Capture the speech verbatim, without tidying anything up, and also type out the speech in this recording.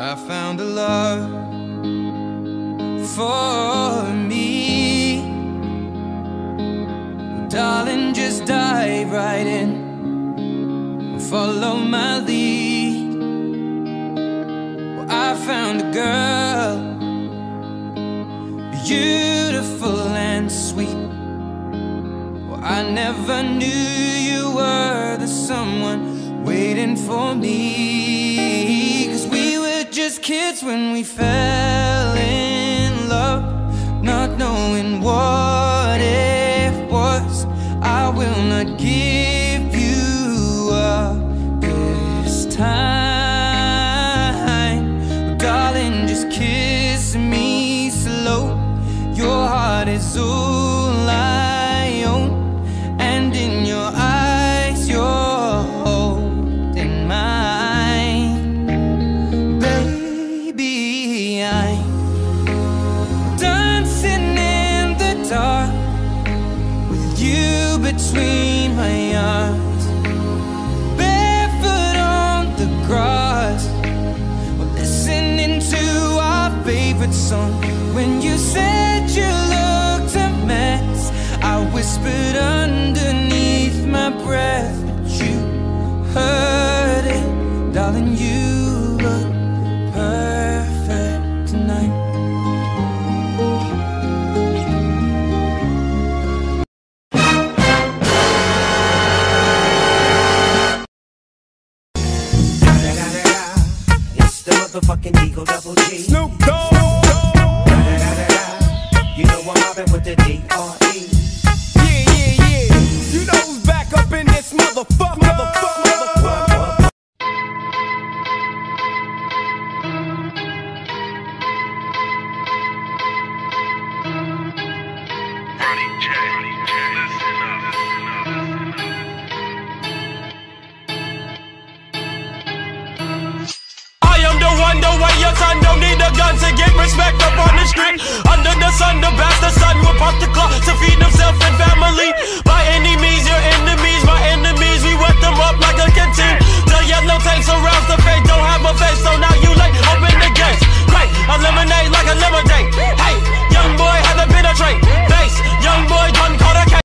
I found a love for me. Well, darling, just dive right in, follow my lead. Well, I found a girl, beautiful and sweet. Well, I never knew you were the someone waiting for me. 'Cause we were just kids when we fell in love, not knowing what it was. I will not give you up this time. Darling, just kiss me slow. Your heart is all I own, and in your eyes you're holding mine. Baby, I'm dancing in the dark with you between my arms, barefoot on the grass. We're listening to our favorite song. When you said you looked a mess, I whispered underneath my breath, but you heard it. Darling, you look perfect tonight. It's the motherfucking Eagle Double G. Snoop Dogg. You know I'm mobbing with the D R E. Yeah, yeah, yeah. You know who's back up in this motherfucker. Motherfucker, motherfucker. I am the one, the way your son don't need a gun to get respect.